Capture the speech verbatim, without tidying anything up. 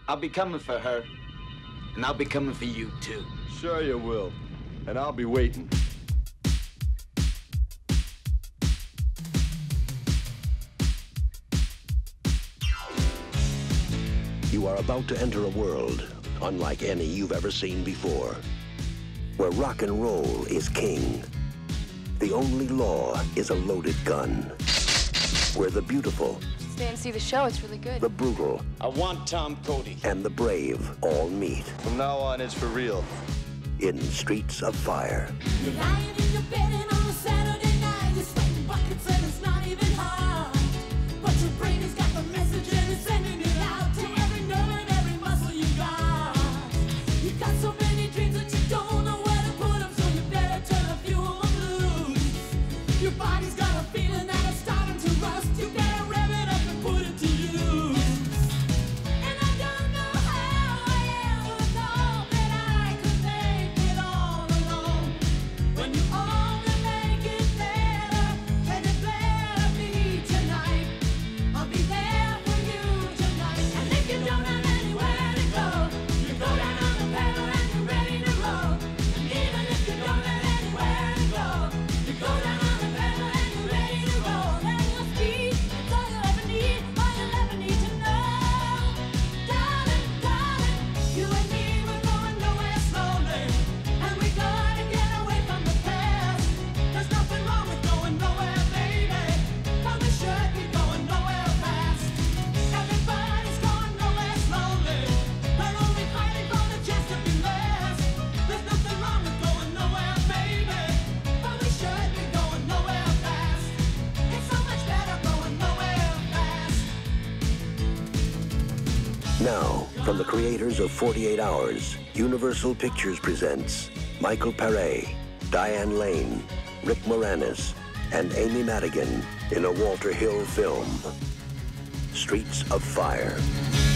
I'll be coming for her, and I'll be coming for you, too. Sure you will, and I'll be waiting. You are about to enter a world unlike any you've ever seen before, where rock and roll is king. The only law is a loaded gun. Where the beautiful... Stay and see the show, it's really good. The brutal... I want Tom Cody. And the brave all meet. From now on, it's for real. In Streets of Fire. You're lying in your bed and on a Saturday night, you're sweating buckets and it's not even hard. But your brain has got the message and it's sending it out to every nerve and every muscle you got. You got so many dreams that you don't know where to put them, so you better turn the fuel on loose. Your body's got a feeling that it's starting to rust. You better rev it up and put it to use. And I don't know how I ever thought that I could make it all alone. When you only make it better, and it better be tonight. I'll be there for you tonight. And if you don't have anywhere to go, you go down on the pedal and you're ready to roll. And even if you don't have anywhere to go, you go down on the pedal and you're ready to roll. And your speed, it's all you ever need, all you'll ever need to know. Darling, darling, you and me, we're going nowhere slowly. And we gotta get away from the past. There's nothing wrong with going nowhere, baby. But we should be going nowhere fast. Everybody's going nowhere slowly. They're only hiding from the chance to be last. There's nothing wrong with going nowhere, baby. But we should be going nowhere fast. It's so much better going nowhere fast. Now, from the creators of forty-eight hours, Universal Pictures presents Michael Paré, Diane Lane, Rick Moranis, and Amy Madigan in a Walter Hill film, Streets of Fire.